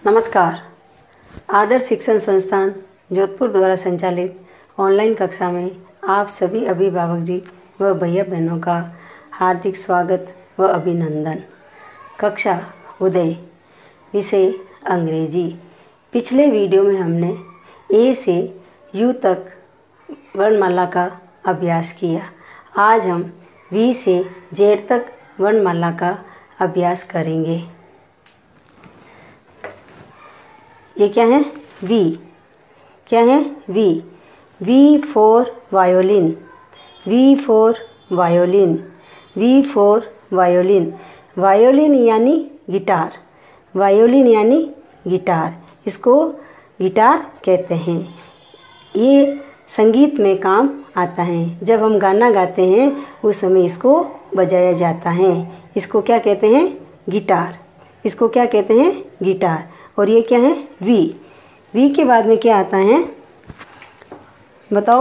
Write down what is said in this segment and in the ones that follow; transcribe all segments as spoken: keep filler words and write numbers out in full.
नमस्कार। आदर्श शिक्षण संस्थान जोधपुर द्वारा संचालित ऑनलाइन कक्षा में आप सभी अभिभावक जी व भैया बहनों का हार्दिक स्वागत व अभिनंदन। कक्षा उदय, विषय अंग्रेजी। पिछले वीडियो में हमने ए से यू तक वर्णमाला का अभ्यास किया। आज हम वी से जेड तक वर्णमाला का अभ्यास करेंगे। ये क्या है? वी। क्या है? V. V for violin. V for violin. V for violin. Violin यानी गिटार। वायोलिन यानी गिटार। इसको गिटार कहते हैं। ये संगीत में काम आता है। जब हम गाना गाते हैं उस समय इसको बजाया जाता है। इसको क्या कहते हैं? गिटार। इसको क्या कहते हैं? गिटार। और ये क्या है? वी। वी के बाद में क्या आता है बताओ?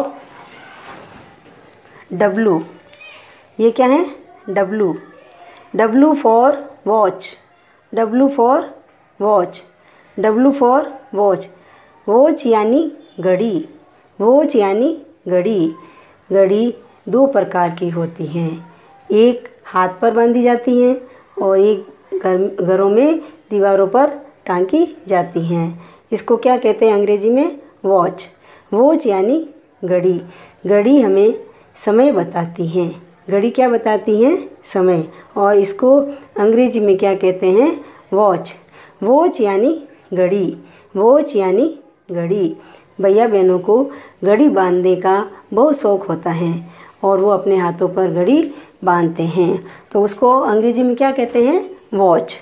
डब्लू। ये क्या है? W. W for watch. W for watch. W for watch. Watch यानी घड़ी। वॉच यानी घड़ी। घड़ी दो प्रकार की होती हैं। एक हाथ पर बांधी जाती हैं और एक घर घरों में दीवारों पर टांगी जाती हैं। इसको क्या कहते हैं अंग्रेजी में? वॉच। वॉच यानी घड़ी। घड़ी हमें समय बताती हैं। घड़ी क्या बताती हैं? समय। और इसको अंग्रेजी में क्या कहते हैं? वॉच। वॉच यानी घड़ी। वॉच यानी घड़ी। भैया बहनों को घड़ी बांधने का बहुत शौक़ होता है और वो अपने हाथों पर घड़ी बांधते हैं, तो उसको अंग्रेजी में क्या कहते हैं? वॉच।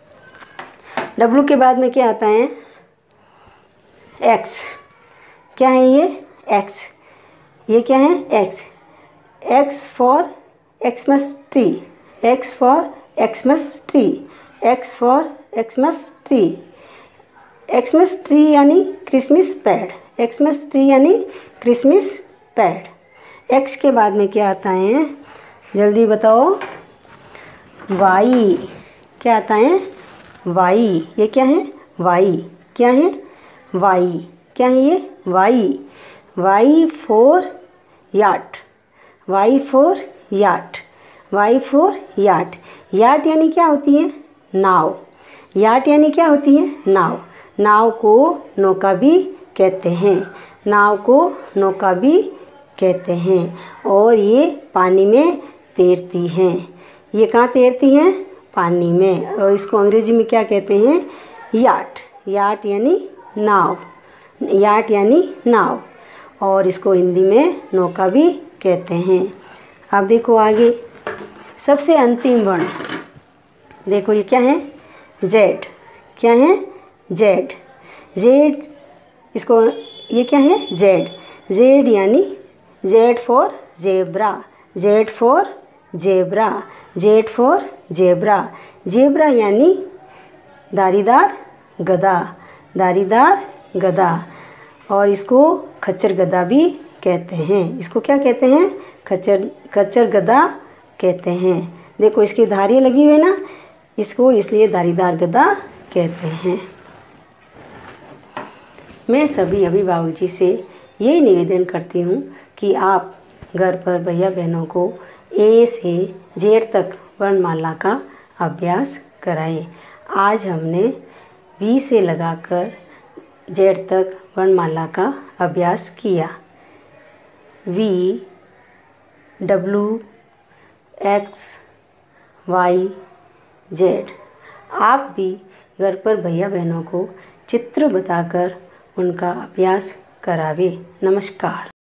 डब्लू के बाद में क्या आता है? एक्स। क्या है ये? एक्स। ये क्या है? X. X for Xmas tree. X for Xmas tree. X for Xmas tree. Xmas tree यानी क्रिसमस पैड। एक्समस ट्री यानी क्रिसमस पैड। एक्स के बाद में क्या आता है? जल्दी बताओ। वाई। क्या आता है? वाई। ये क्या है? वाई। क्या है? वाई। क्या है ये? Y. Y for yacht. Y for yacht. Y for yacht. Yacht यानी क्या होती है? नाव। याट यानी क्या होती है? नाव। नाव को नौका भी कहते हैं। नाव को नौका भी कहते हैं। और ये पानी में तैरती हैं। ये कहाँ तैरती हैं? पानी में। और इसको अंग्रेजी में क्या कहते हैं? याट। याट यानी नाव। याट यानी नाव। और इसको हिंदी में नौका भी कहते हैं। अब देखो आगे, सबसे अंतिम वर्ण देखो। ये क्या है? जेड। क्या है? जेड। जेड। इसको ये क्या है? जेड। जेड यानी Z for zebra. Z for zebra. Z for zebra. Zebra यानी धारीदार गधा। धारीदार गधा। और इसको खच्चर गधा भी कहते हैं। इसको क्या कहते हैं? खच्चर खच्चर गधा कहते हैं। देखो इसकी धारियाँ लगी हुई ना, इसको इसलिए धारीदार गधा कहते हैं। मैं सभी अभिभावक जी से यही निवेदन करती हूँ कि आप घर पर भैया बहनों को ए से जेड तक वर्णमाला का अभ्यास कराएं। आज हमने वी से लगाकर जेड तक वर्णमाला का अभ्यास किया। V, W, X, Y, Z. आप भी घर पर भैया बहनों को चित्र बताकर उनका अभ्यास करावें। नमस्कार।